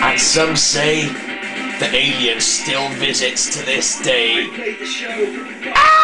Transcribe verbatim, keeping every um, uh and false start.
And some say the alien still visits to this day. I played the show.